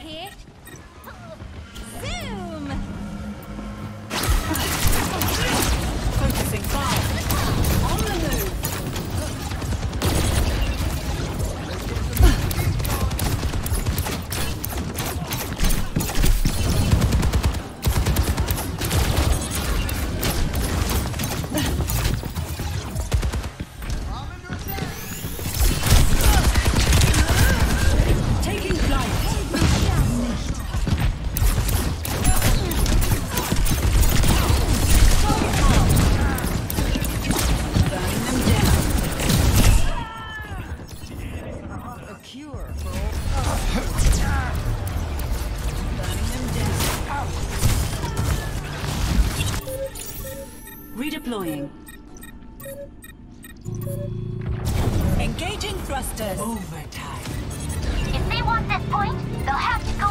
here. Zoom! Focusing fire. On the move. Taking flight. Redeploying. Engaging thrusters. Overtime. If they want this point, they'll have to